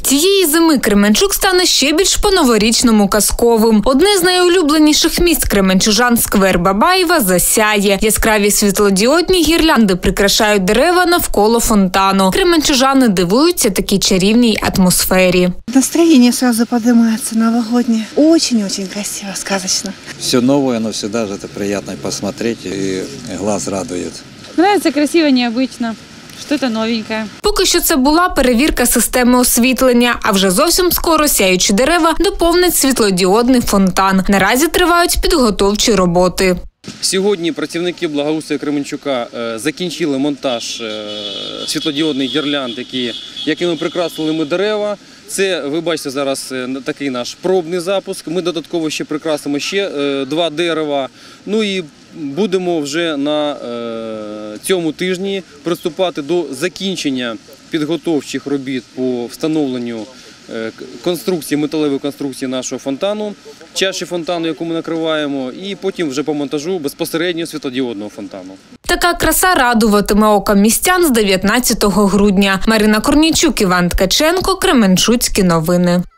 Цієї зими Кременчук стане ще більш по-новорічному казковим. Одне з найулюбленіших місць кременчужан – сквер Бабаєва засяє. Яскраві світлодіодні гірлянди прикрашають дерева навколо фонтану. Кременчужани дивуються такій чарівній атмосфері. Настроение сразу поднимается новогоднее. Очень-очень красиво, сказочно. Все новое, но всегда же это приятно посмотреть, и глаз радует. Нравится красиво, необычно. Что-то новенькое. Поки що це була перевірка системи освітлення, а вже зовсім скоро сяючі дерева доповнить світлодіодний фонтан. Наразі тривають підготовчі роботи. Сьогодні працівники благоустрою Кременчука закінчили монтаж світлодіодних гірлянд, якими прикрасили ми дерева. Це, ви бачите, зараз такий наш пробний запуск. Ми додатково ще прикрасимо ще 2 дерева. Ну і будемо вже на цьому тижні приступати до закінчення підготовчих робіт по встановленню конструкції, металевої конструкції нашого фонтану, чаші фонтану, яку ми накриваємо, і потім вже по монтажу безпосередньо світлодіодного фонтану. Така краса радуватиме ока містян з 19 грудня. Марина Корнійчук, Іван Ткаченко, Кременчуцькі новини.